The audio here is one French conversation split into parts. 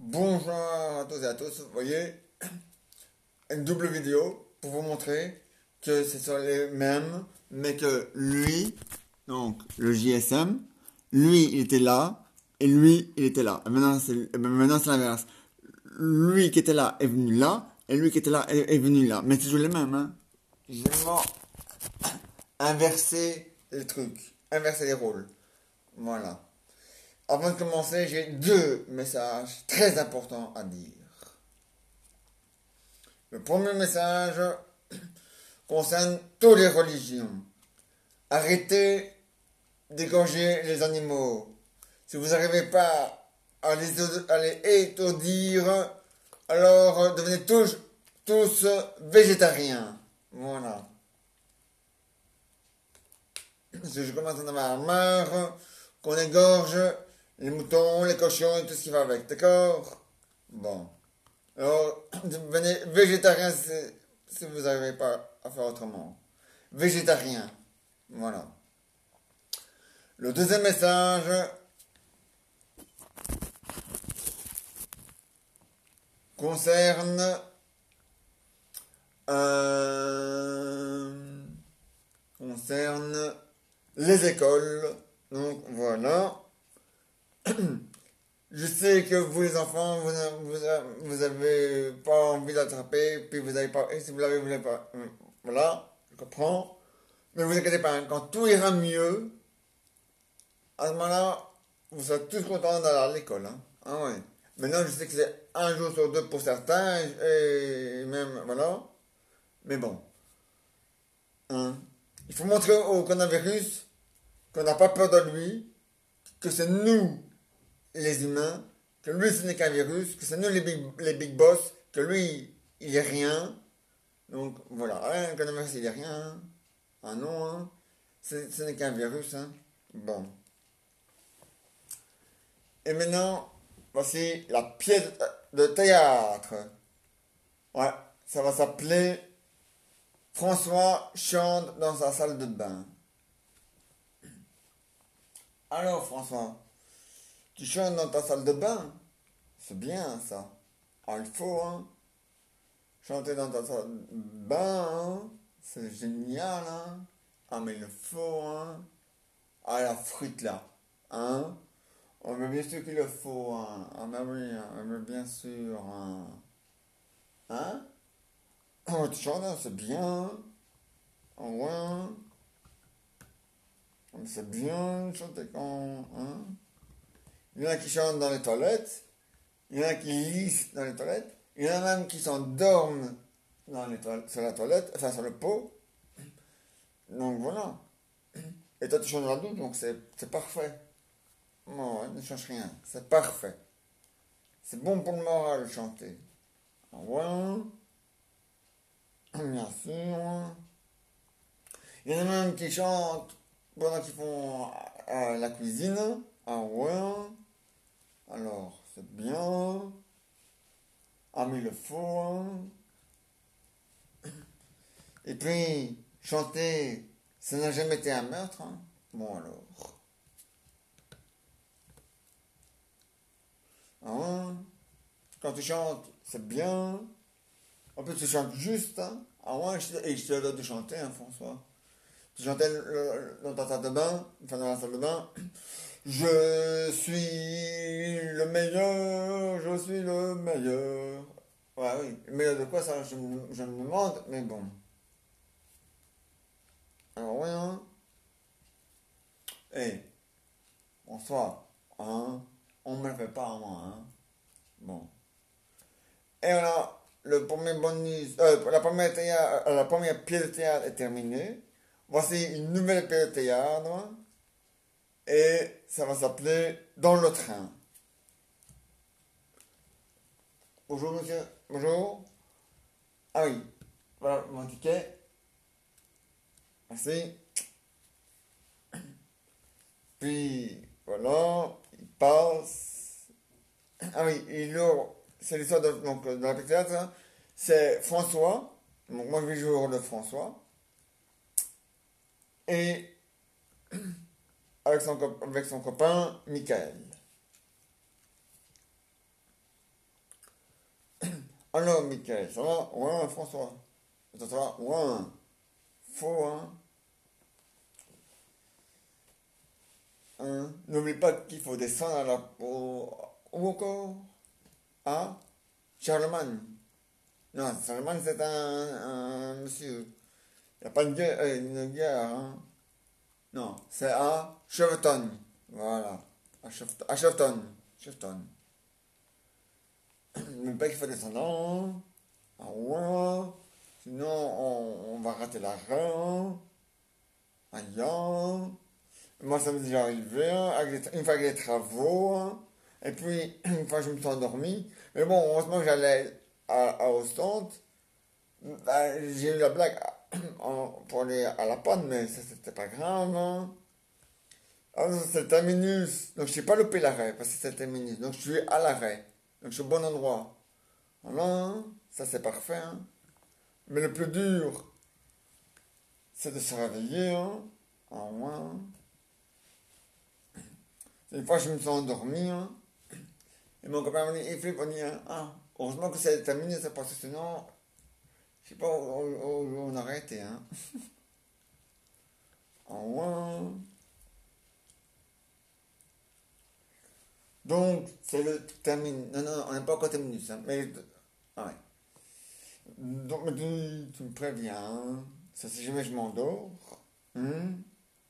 Bonjour à tous et à tous. Vous voyez, une double vidéo pour vous montrer que c'est sur les mêmes, mais que lui, donc le JSM, lui il était là et lui il était là. Et maintenant c'est l'inverse. Lui qui était là est venu là et lui qui était là est venu là. Mais c'est toujours les mêmes. Hein. J'ai vraiment inversé les trucs, inversé les rôles. Voilà. Avant de commencer, j'ai deux messages très importants à dire. Le premier message concerne toutes les religions. Arrêtez d'égorger les animaux. Si vous n'arrivez pas à les étourdir, alors devenez tous végétariens. Voilà. Parce que je commence à en avoir marre qu'on égorge les moutons, les cochons et tout ce qui va avec. D'accord? Bon. Alors, devenez végétarien si vous n'arrivez pas à faire autrement. Végétarien. Voilà. Le deuxième message concerne concerne les écoles. Donc voilà. Je sais que vous les enfants, vous avez pas envie d'attraper, puis vous avez pas, et si vous l'avez, vous l'avez pas. Voilà, je comprends. Mais vous inquiétez pas, hein, quand tout ira mieux, à ce moment-là, vous serez tous contents d'aller à l'école. Hein. Ah ouais. Maintenant, je sais que c'est un jour sur deux pour certains, et même, voilà. Mais bon. Hein. Il faut montrer au coronavirus qu'on n'a pas peur de lui, que c'est nous, les humains, que lui, ce n'est qu'un virus, que c'est nous, les big boss, que lui, il est rien. Donc, voilà. Ah, le coronavirus, il est rien. Ah non, hein. Ce n'est qu'un virus, hein. Bon. Et maintenant, voici la pièce de théâtre. Ouais, ça va s'appeler François chante dans sa salle de bain. Alors François, tu chantes dans ta salle de bain? C'est bien ça. Ah, il faut, hein. Chanter dans ta salle de bain, hein. C'est génial, hein. Ah, mais il le faut, hein. Ah, la frite là, hein. Oh, mais bien sûr qu'il le faut, hein. Ah, mais oui, hein. Mais bien sûr, hein. Hein? Oh, tu chantes, hein, c'est bien. Ah ouais. Oh, mais c'est bien de chanter quand. Hein? Il y en a qui chantent dans les toilettes. Il y en a qui lisent dans les toilettes. Il y en a même qui s'endorment dans les sur la toilette, enfin sur le pot. Donc voilà. Et toi tu chantes dans la douche, donc c'est parfait. Non, ouais, ne change rien. C'est parfait. C'est bon pour le moral de chanter. Ah ouais. Bien sûr. Il y en a même qui chantent pendant qu'ils font la cuisine. Ah ouais. Alors, c'est bien. Ah, mais il le faut. Hein. Et puis, chanter, ça n'a jamais été un meurtre. Hein. Bon, alors. Ah ouais. Quand tu chantes, c'est bien. En plus, tu chantes juste. Hein. Ah ouais, et je te donne de chanter, hein, François. Tu chantais dans ta salle de bain, enfin dans la salle de bain. Je suis le meilleur, je suis le meilleur. Ouais, oui. Le meilleur de quoi, ça, je me demande, mais bon. Alors, oui, hein. Eh, bonsoir, hein. On me le fait pas à moi, hein. Bon. Et voilà, le premier bonus, la première pièce de théâtre est terminée. Voici une nouvelle pièce de théâtre. Et ça va s'appeler Dans le train. Bonjour monsieur, bonjour. Ah oui, voilà mon ticket. Merci. Puis voilà, il passe. Ah oui, c'est l'histoire de la pièce de théâtre. Hein. C'est François. Donc moi je vais jouer le rôle de François. Et avec son copain, Michael. Alors, Michael, ça va? Ouais, François. Ça va? Ouais. Faux, hein? Hein? N'oublie pas qu'il faut descendre à la... Où encore? À Charlemagne. Non, Charlemagne, c'est un monsieur. Il n'y a pas de guerre, une guerre, hein? Non, c'est à Cheveton. Voilà. À Cheveton. Cheveton. N'oublie pas qu'il faut descendre à Rouen. Sinon, on va rater l'argent. Aïe. Moi, ça m'est déjà arrivé, hein, une fois avec les travaux, hein. Et puis, une fois, je me suis endormi. Mais bon, heureusement que j'allais à Ostende. Bah, j'ai eu la blague pour aller à la panne, mais ça, c'était pas grave, hein. Alors, c'est le terminus. Donc, je n'ai pas loupé l'arrêt, parce que c'est le terminus. Donc, je suis à l'arrêt. Donc, je suis au bon endroit. Voilà, hein. Ça, c'est parfait, hein. Mais le plus dur, c'est de se réveiller, hein. En moins. Une fois, je me suis endormi, hein. Et mon copain m'a dit, et Philippe, on dit, ah, heureusement que c'est terminé, ça parce que sinon, je sais pas où on aurait été, hein. En moins. Donc, c'est le termine. Non, non, on n'est pas encore terminé, ça. Mais, ah ouais. Donc, mais tu me préviens, hein. Ça, si jamais je m'endors. Hein.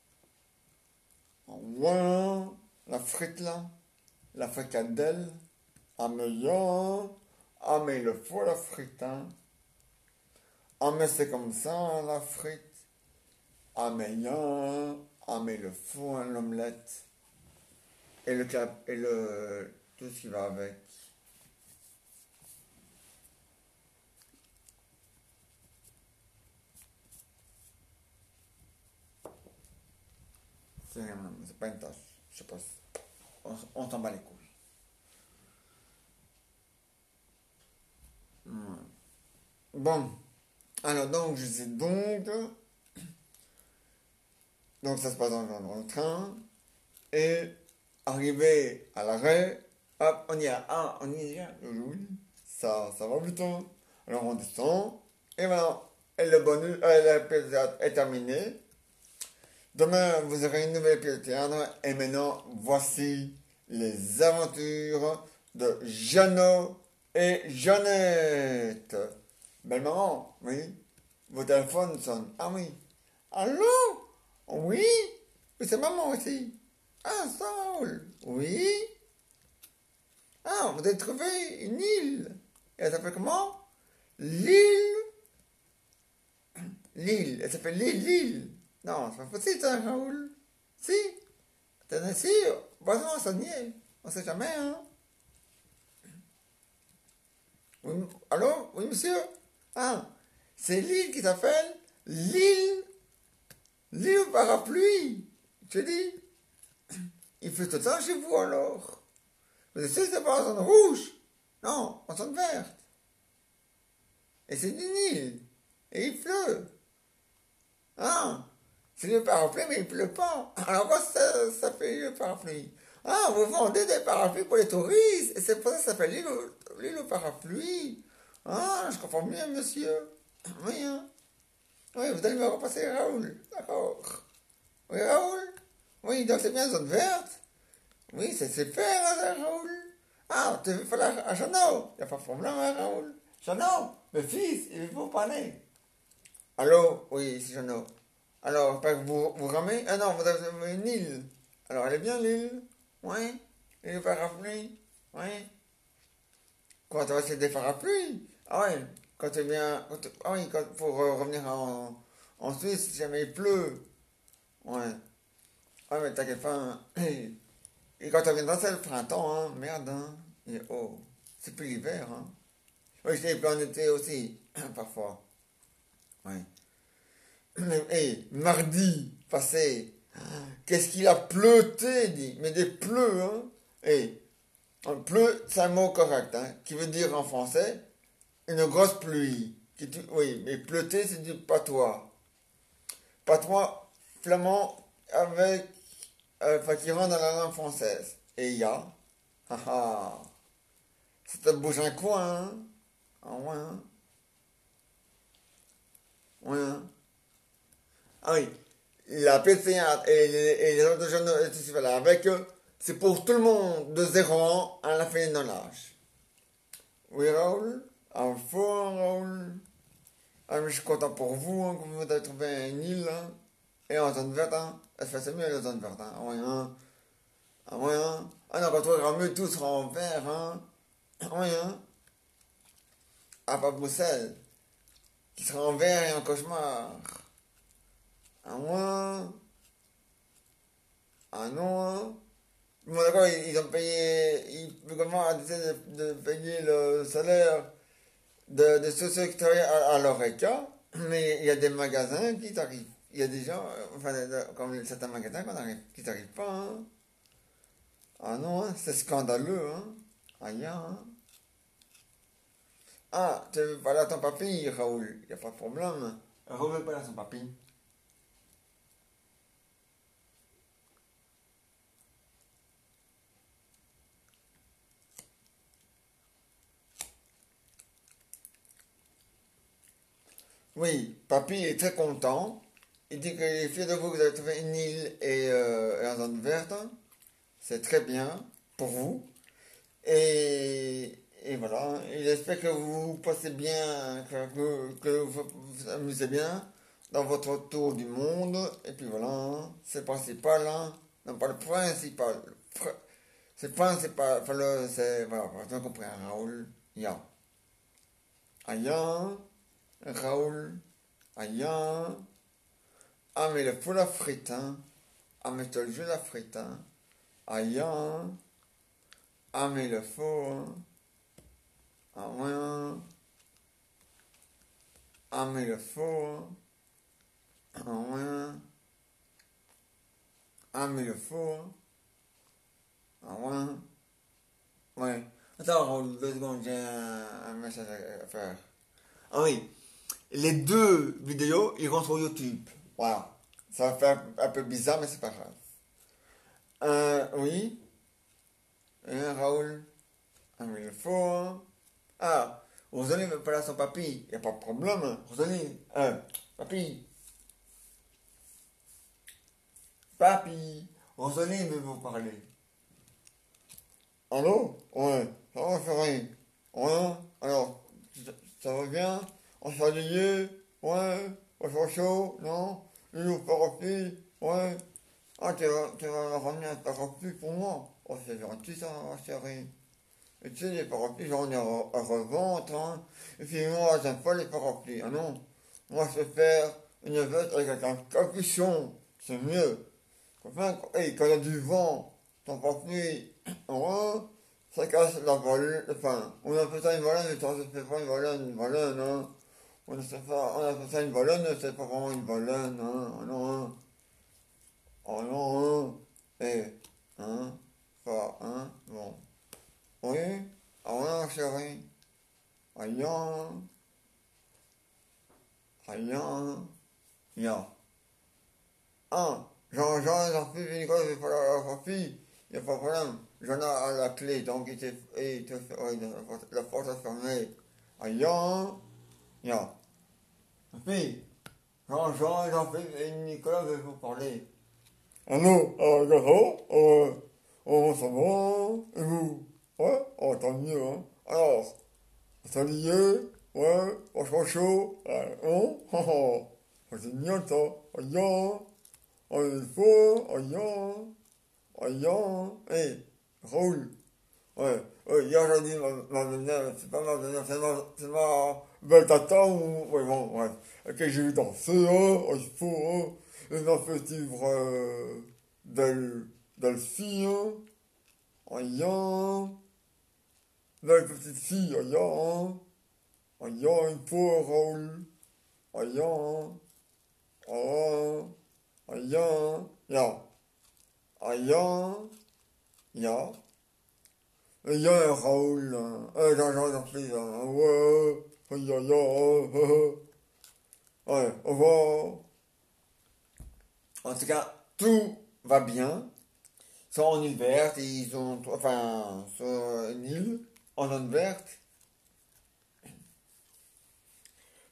En moins. La frite, là. La fricadelle. Ah, mais ya. Ah, mais il le faut, la frite, hein. Ah, mais c'est comme ça, hein, la frite. Ah, mais ya. Ah, mais le fou, hein, l'omelette. Et le cap, et le. Tout ce qui va avec. C'est pas une tâche. Je sais pas. On s'en bat les couilles. Ouais. Bon. Alors, donc, je sais donc. Donc, ça se passe dans le train. Et, arrivé à l'arrêt, hop, on y est. Ah, on y est déjà. Oui. Ça va plutôt. Alors, on descend. Et voilà. Et le bonus, l'épisode est terminé. Demain, vous aurez une nouvelle pièce de théâtre. Et maintenant, voici les aventures de Jeannot et Jeannette. Belle maman, oui. Vos téléphones sonnent. Ah oui. Allô? Oui? Oui, c'est maman aussi. Ah, Saul. Oui? Ah, vous avez trouvé une île. Et elle s'appelle comment? L'île. L'île. Elle s'appelle l'île. Non, c'est pas possible, ça, Raoul. Si? T'en es sûr? Bon, non, ça n'y est. On sait jamais, hein. Oui, allô? Oui, monsieur? Ah, c'est l'île qui s'appelle l'île. L'île au parapluie. Je dis, il fait tout le temps chez vous, alors. Vous êtes sûr que c'est pas en zone rouge? Non, en zone verte. Et c'est une île. Et il pleut. Ah, c'est le parapluie, mais il pleut pas. Alors, quoi ça fait le parapluie? Ah, vous vendez des parapluies pour les touristes. Et c'est pour ça que ça s'appelle l'île au parapluie. Ah, je comprends mieux, monsieur. Oui, hein. Oui, vous allez me repasser Raoul. D'accord. Oui, Raoul? Oui, donc c'est bien zone verte? Oui, c'est faire, hein, ça, Raoul. Ah, tu veux faire à Jeannot? Il n'y a pas de problème, hein, Raoul. Jeannot, le fils, il faut parler. Allô? Oui, c'est Jeannot. Alors, j'espère que vous ramez. Ah non, vous avez une île. Alors, elle est bien, l'île? Oui. Et le parapluie? Oui. Quand tu vas essayer des parapluies? Ah ouais. Quand tu viens. Ah oui, pour revenir en Suisse, si jamais il pleut. Ouais. Ah, mais t'inquiète pas, hein. Et quand on vient dans c'est le printemps, hein. Merde, hein. Et oh. C'est plus l'hiver, hein. Oui, je l'ai plus en été aussi, parfois. Ouais. Et mardi passé, qu'est-ce qu'il a pleuté, dit. Mais des pleux, hein. Et pleu, c'est un mot correct, hein. Qui veut dire en français une grosse pluie. Oui, mais pleuter, c'est du patois. Patois flamand avec. Enfin, qui rentre dans la langue française. Et il y a. Ah ah. Ça te bouge un coin, hein. Ah ouais, hein. Ouais, hein. Ah oui, la PCA et les autres jeunes voilà, avec eux, c'est pour tout le monde de 0 ans à la fin de l'âge. Oui, Raoul, un faux Raoul. Ah, mais je suis content pour vous, hein, que vous avez trouvé une île, hein. Et en zone verte, hein. C'est mieux la zone verte, hein. Ah ouais, hein. Ah ouais, hein. Ah non, quand on ira mieux, tout sera en vert, hein. Ah ouais, hein. Ah, pas Bruxelles, qui sera en vert et en cauchemar. Ah ouais, hein. Ah non, hein. Bon, d'accord, ils ont payé, le gouvernement a décidé de payer le salaire de sous-secrétariat à l'ORECA, mais il y a des magasins qui t'arrivent. Il y a des gens, enfin, comme certains magasins qui t'arrivent pas, hein. Ah non, hein, c'est scandaleux, hein. Aïe, hein. Ah, tu veux parler à ton papy, Raoul, il n'y a pas de problème. Raoul veut parler à son papy. Oui, papy est très content. Il dit qu'il est fier de vous, que vous avez trouvé une île et une zone verte. C'est très bien pour vous. Et voilà, il espère que vous passez bien, que vous vous amusez bien dans votre tour du monde. Et puis voilà, hein, c'est le principal, hein. Non, pas le principal. C'est le principal. Enfin, c'est, voilà, tu as compris, hein, Raoul. Ya. Aïe, Raoul. Aïe. Ah, mais il faut la frite, hein. Ah, mais je te le jure, la frite, hein. Aïe. Ah, mais il faut, hein. Ah, ouais, hein. Ah, mais il faut, hein. Ah, ouais, hein. Ah, mais il faut, hein. Ah, ouais, hein. Ouais. Attends, Raoul, 2 secondes, j'ai un message à faire. Ah oui, les deux vidéos iront sur YouTube. Voilà. Ça va faire un peu bizarre, mais c'est pas grave. Oui. Raoul. Ah, mais il faut, hein. Ah, Rosalie veut parler à son papy. Y a pas de problème, hein. Rosalie. Papy. Papy. Rosalie veut vous parler. Allô? Ouais, ça va, chérie? Ouais, alors, ça va bien? On s'est alliés? Ouais, on s'est chaud? Non? Il au parapluie? Ouais. Ah, tu vas ramener un parapluie pour moi? Oh, c'est gentil ça, chérie. Et tu sais, les parapluies, j'en ai à revendre, hein. Et puis moi, j'aime pas les parapluies. Ah non. Moi, je préfère une veste avec un capuchon. C'est mieux. Enfin, hey, quand il y a du vent, ton parapluie, ouais, ça casse la volée. Enfin, on appelle ça une volée, mais ça ne fait pas une volée, hein. On appelle ça une volée, mais c'est pas vraiment une volée, hein. Oh non, hein. Oh non, hein. Eh, hein. Pas, hein. Bon. Oui? Ah ouais, chérie. Aïe, aïe, ya. Ah, j'en fais une fois, je vais pas la fille. Il n'y a pas de problème. J'en ai à la clé, donc ouais, la porte est fermée. Aïe, ya. Fille, j'en fais, et Nicolas veut vous parler. Allô, d'accord, ça va, et vous? Ouais, oh, tant mieux, hein. Alors, Atelier, ouais, vachement chaud, oh, oh, oh, c'est génial ça, aïe, il faut, aïe, hé, Raoul, ouais, hier j'ai dit ma venue, c'est pas ma venue, c'est ma belle tata ou, ouais, bon, ouais, ok, j'ai vu danser, il faut, il m'a fait vivre, belle fille, aïe, belle petite fille, aïe, aïe, il faut, Raoul. Aïe, oh, aïe, ya. Aïe, ya. Aïe, Raoul. J'en prie, ouais. Aïe, ouais, au revoir. En tout cas, tout va bien. Ils sont en île verte, ils ont, enfin, sur une île en zone verte.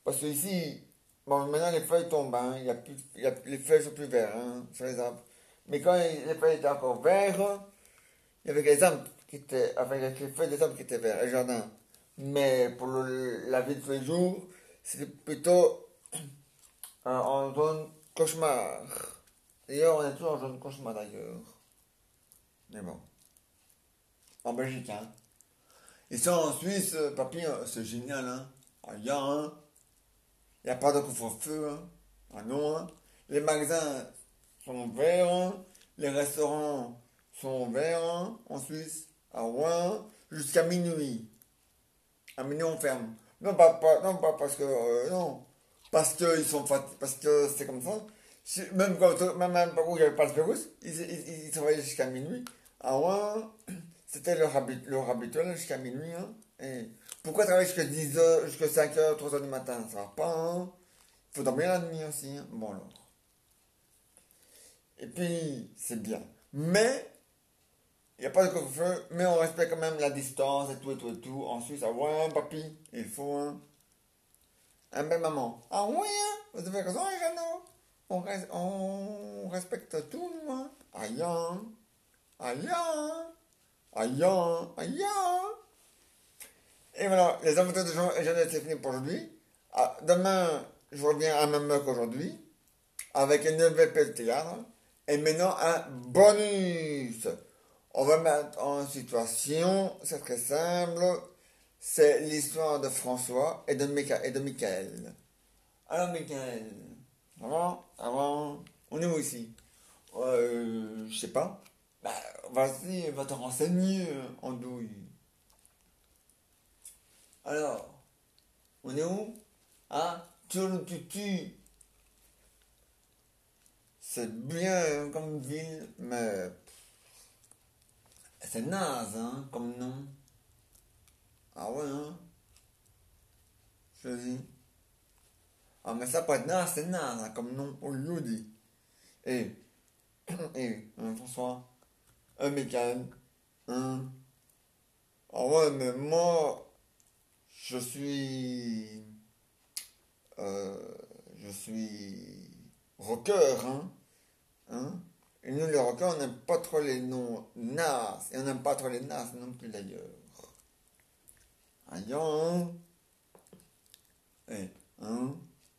Parce que ici, bon, maintenant les feuilles tombent, hein, les feuilles sont plus vertes hein, sur les arbres. Mais quand les feuilles étaient encore vertes, il y avait les arbres qui étaient, avec les feuilles des arbres qui étaient verts, le jardin. Mais pour la vie de tous les jours, c'était plutôt en zone cauchemar. D'ailleurs, on est toujours en zone cauchemar d'ailleurs. Mais bon, en Belgique, hein. Ici en Suisse, papy, c'est génial, hein. Ah, hein. Il n'y a pas de couvre-feu, hein. Ah non, hein. Les magasins sont ouverts, hein. Les restaurants sont ouverts hein, en Suisse. À Rouen, jusqu'à minuit. À minuit, on ferme. Non, non, pas parce que. Non. Parce que ils sont parce que c'est comme ça. Même quand même où il n'y avait pas le virus, ils travaillaient jusqu'à minuit. À Rouen, c'était leur habituel jusqu'à minuit. Hein. Et pourquoi travailler jusqu'à 10 heures, jusqu'à 5 heures, 3 heures du matin? Ça va pas, hein. Il faut dormir la nuit aussi. Hein. Bon alors. Et puis, c'est bien. Mais, il n'y a pas de couvre-feu, mais on respecte quand même la distance et tout et tout et tout. En Suisse, ah ouais, papy, il faut un bel maman. Ah ouais, hein, vous avez raison, les jeunes. On respecte tout, nous, hein. Aïe, hein. Aïe, hein. Aïe, hein. Aïe, hein. Et voilà, les aventures de Jean et Jeannette, c'est fini pour aujourd'hui. Ah, demain, je reviens à même heure qu'aujourd'hui, avec une nouvelle pièce de théâtre. Et maintenant, un bonus. On va mettre en situation, c'est très simple, c'est l'histoire de François et de Michael. Alors, Michael, avant, on est où ici? Je sais pas. Bah, vas-y, va te renseigner, Andouille. Alors, on est où? Ah, Tutu. C'est bien comme ville, mais c'est naze, hein, comme nom. Ah ouais, hein, je te dis. Ah, mais ça peut être naze, c'est naze, hein, comme nom, on lui dit. Et, François, Michael, hein. Ah ouais, mais moi, je suis, euh, je suis rocker, hein. Hein? Et nous, les rockers, on n'aime pas trop les noms nazes. Et on n'aime pas trop les nazes non plus d'ailleurs. Aïe, hein? Eh, hein?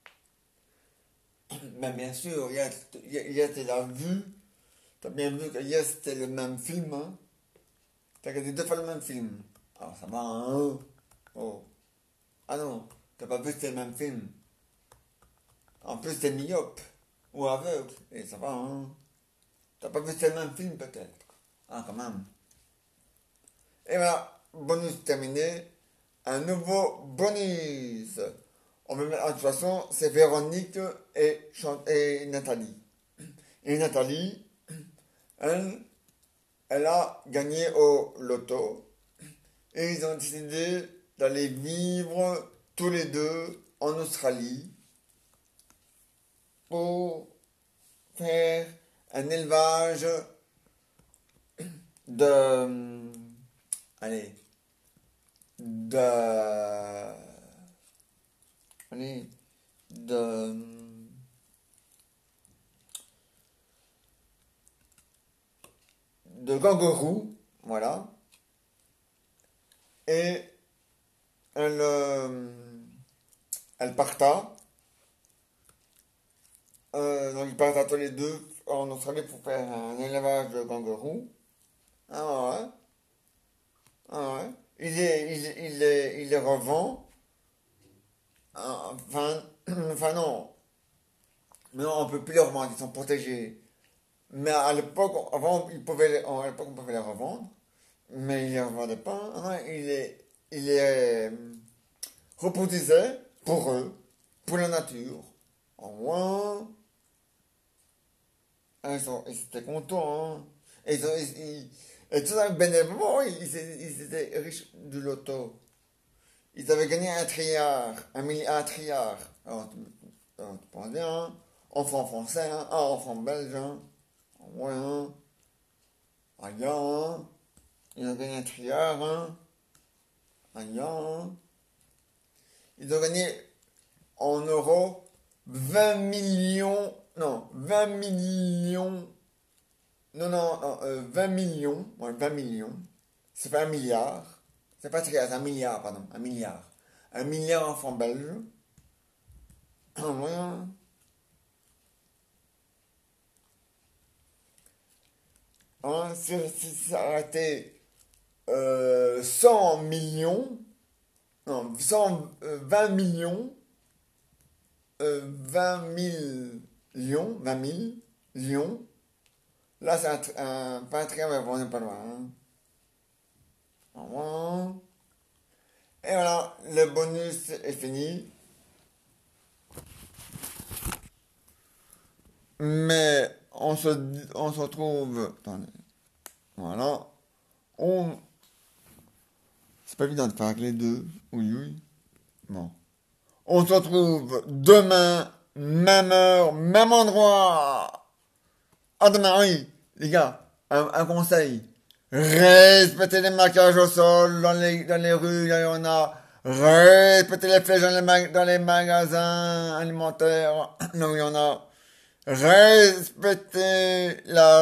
Mais bien sûr, hier, tu l'as vu. T'as bien vu que hier, c'était le même film, hein? T'as regardé deux fois le même film. Alors, ça va, hein? Oh. Ah non, t'as pas vu que c'était le même film. En plus, t'es myope. Ou aveugle. Et ça va, hein? T'as pas vu que c'était le même film, peut-être. Ah, quand même. Et voilà, bonus terminé. Un nouveau bonus. On va mettre, de toute façon, c'est Véronique et Nathalie. Et Nathalie, elle, elle a gagné au loto. Et ils ont décidé d'aller vivre tous les deux en Australie pour faire un élevage de... Allez, de... Allez, de... De kangourous, voilà. Et elle, elle parta. Donc ils partent tous les deux en Australie pour faire un élevage de kangourous. Ah ouais. Ah ouais. Il les revend. Enfin, enfin non. Mais non, on peut plus les revendre, ils sont protégés. Mais à l'époque, avant, à l'époque, on pouvait les revendre. Mais il les revendait pas. Hein, il les reproduisait pour eux, pour la nature. En moins, ils étaient contents. Hein. Et tout ça, bénévolement, ils étaient riches du loto. Ils avaient gagné un triard, un triard. Alors, tu penses bien, hein? Enfant français, hein? Ah, enfant belge, hein? Ouais, hein? Aïe, hein? Ils ont gagné un triard, hein? Aïe, hein? Ils ont gagné en euros 20 millions, non, 20 millions, non, non, non 20 millions, ouais, 20 millions, c'est pas un milliard, c'est pas très, c'est un milliard, pardon, un milliard en francs belges. Voilà. Hein, si ça aurait été 100 millions, non, 20 millions, 20 000 lions, 20 000 lions, là c'est pas un triangle, mais on n'est pas loin. Hein. Voilà. Et voilà, le bonus est fini. Mais on se retrouve. Attendez. Voilà. On. C'est pas évident de faire avec les deux. Oui, oui. Bon. On se retrouve demain, même heure, même endroit. À demain, oui. Les gars, un conseil. Respectez les marquages au sol, dans les rues, il y en a. Respectez les flèches dans les magasins alimentaires. Non, il y en a. Respectez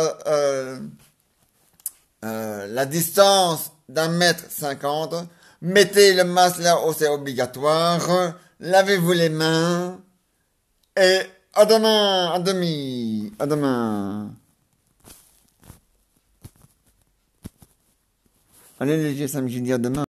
la distance d'1,50 m. Mettez le masque là où c'est obligatoire. Lavez-vous les mains. Et à demain, à demi. À demain. Allez les GSM, j'ai dit à demain.